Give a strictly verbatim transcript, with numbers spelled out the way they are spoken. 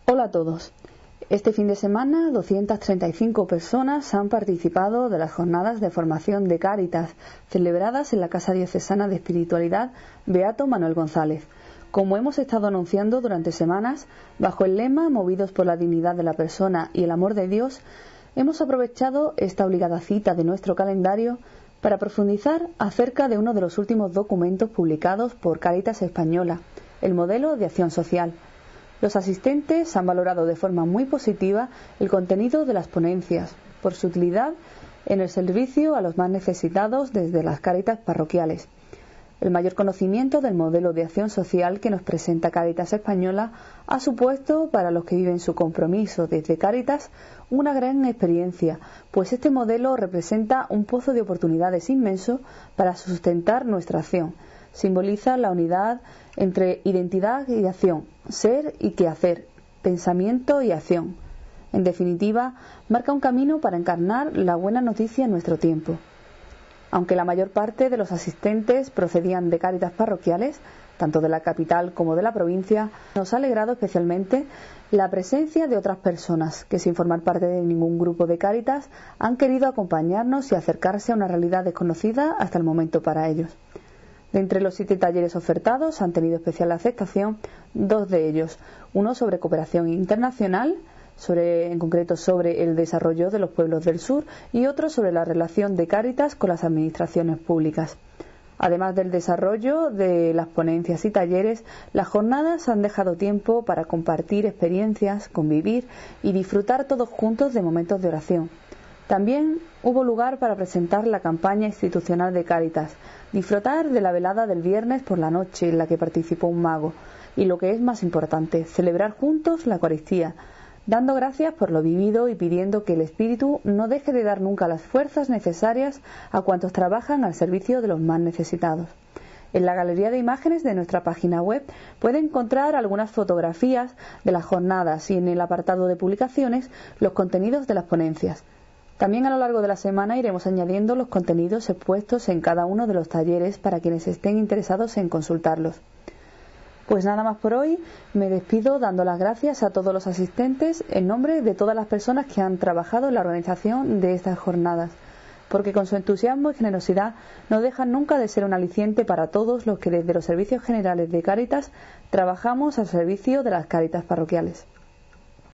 Hola a todos. Este fin de semana, doscientas treinta y cinco personas han participado de las jornadas de formación de Cáritas celebradas en la Casa Diocesana de Espiritualidad Beato Manuel González. Como hemos estado anunciando durante semanas, bajo el lema Movidos por la dignidad de la persona y el amor de Dios, hemos aprovechado esta obligada cita de nuestro calendario para profundizar acerca de uno de los últimos documentos publicados por Cáritas Española, el modelo de acción social. Los asistentes han valorado de forma muy positiva el contenido de las ponencias, por su utilidad en el servicio a los más necesitados desde las Cáritas parroquiales. El mayor conocimiento del modelo de acción social que nos presenta Cáritas Española ha supuesto para los que viven su compromiso desde Cáritas una gran experiencia, pues este modelo representa un pozo de oportunidades inmenso para sustentar nuestra acción. Simboliza la unidad entre identidad y acción, ser y quehacer, pensamiento y acción. En definitiva, marca un camino para encarnar la buena noticia en nuestro tiempo. Aunque la mayor parte de los asistentes procedían de Cáritas parroquiales, tanto de la capital como de la provincia, nos ha alegrado especialmente la presencia de otras personas que, sin formar parte de ningún grupo de Cáritas, han querido acompañarnos y acercarse a una realidad desconocida hasta el momento para ellos. De entre los siete talleres ofertados han tenido especial aceptación dos de ellos, uno sobre cooperación internacional, sobre, en concreto sobre el desarrollo de los pueblos del sur, y otro sobre la relación de Cáritas con las administraciones públicas. Además del desarrollo de las ponencias y talleres, las jornadas han dejado tiempo para compartir experiencias, convivir y disfrutar todos juntos de momentos de oración. También hubo lugar para presentar la campaña institucional de Cáritas, disfrutar de la velada del viernes por la noche en la que participó un mago y, lo que es más importante, celebrar juntos la Eucaristía, dando gracias por lo vivido y pidiendo que el Espíritu no deje de dar nunca las fuerzas necesarias a cuantos trabajan al servicio de los más necesitados. En la galería de imágenes de nuestra página web puede encontrar algunas fotografías de las jornadas y en el apartado de publicaciones los contenidos de las ponencias. También a lo largo de la semana iremos añadiendo los contenidos expuestos en cada uno de los talleres para quienes estén interesados en consultarlos. Pues nada más por hoy, me despido dando las gracias a todos los asistentes en nombre de todas las personas que han trabajado en la organización de estas jornadas, porque con su entusiasmo y generosidad no dejan nunca de ser un aliciente para todos los que desde los servicios generales de Cáritas trabajamos al servicio de las Cáritas parroquiales.